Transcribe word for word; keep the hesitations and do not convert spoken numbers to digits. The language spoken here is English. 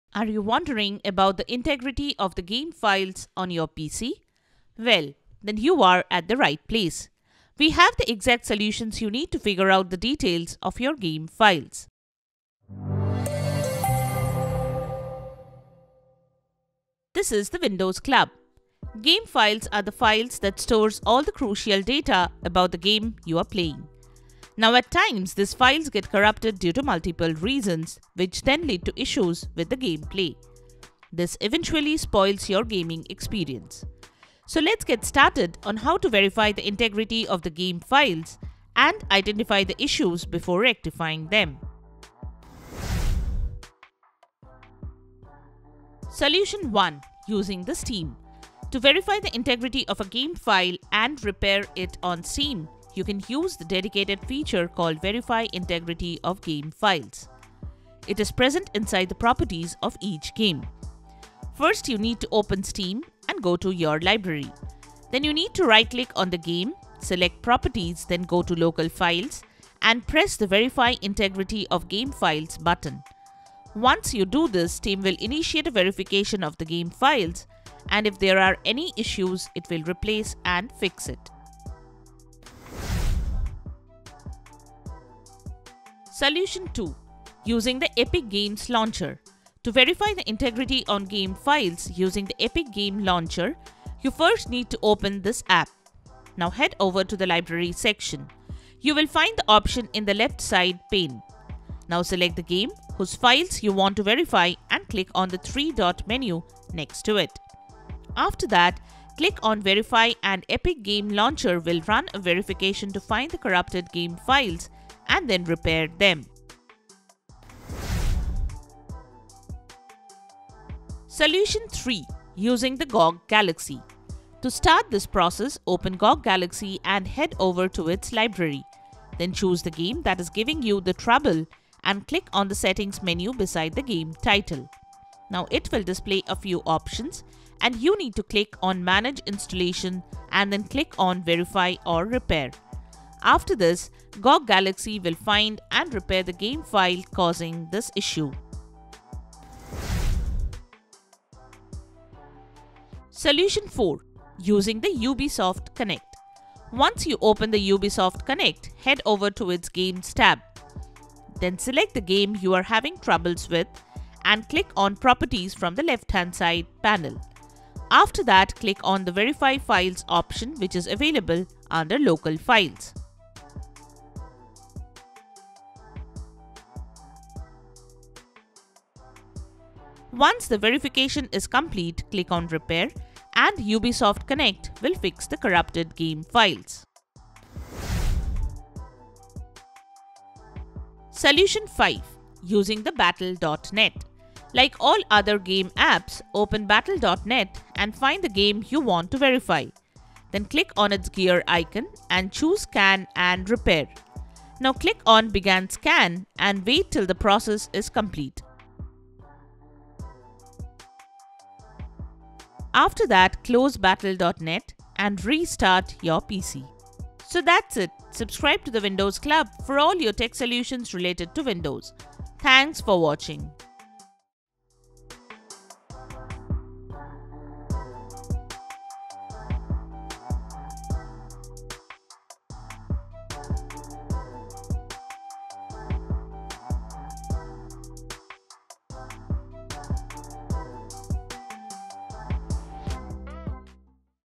Are you wondering about the integrity of the game files on your P C? Well, then you are at the right place. We have the exact solutions you need to figure out the details of your game files. This is the Windows Club. Game files are the files that stores all the crucial data about the game you are playing. Now at times, these files get corrupted due to multiple reasons, which then lead to issues with the gameplay. This eventually spoils your gaming experience. So let's get started on how to verify the integrity of the game files and identify the issues before rectifying them. Solution one. Using the Steam. To verify the integrity of a game file and repair it on Steam, you can use the dedicated feature called Verify Integrity of Game Files. It is present inside the properties of each game. First, you need to open Steam and go to your library. Then you need to right-click on the game, select Properties, then go to Local Files and press the Verify Integrity of Game Files button. Once you do this, Steam will initiate a verification of the game files, and if there are any issues, it will replace and fix it. Solution two. Using the Epic Games Launcher. To verify the integrity on game files using the Epic Game Launcher, you first need to open this app. Now head over to the library section. You will find the option in the left side pane. Now select the game whose files you want to verify and click on the three-dot menu next to it. After that, click on Verify and Epic Game Launcher will run a verification to find the corrupted game files and then repair them. Solution three. Using the G O G Galaxy. To start this process, open G O G Galaxy and head over to its library. Then choose the game that is giving you the trouble and click on the settings menu beside the game title. Now it will display a few options and you need to click on Manage Installation and then click on Verify or Repair. After this, G O G Galaxy will find and repair the game file causing this issue. Solution four. Using the Ubisoft Connect. Once you open the Ubisoft Connect, head over to its Games tab. Then select the game you are having troubles with and click on Properties from the left-hand side panel. After that, click on the Verify Files option, which is available under Local Files. Once the verification is complete, click on Repair and Ubisoft Connect will fix the corrupted game files. Solution five. Using the Battle dot net. Like all other game apps, open Battle dot net and find the game you want to verify. Then click on its gear icon and choose Scan and Repair. Now click on Begin Scan and wait till the process is complete. After that, close Battle dot net and restart your P C. So that's it. Subscribe to the Windows Club for all your tech solutions related to Windows. Thanks for watching.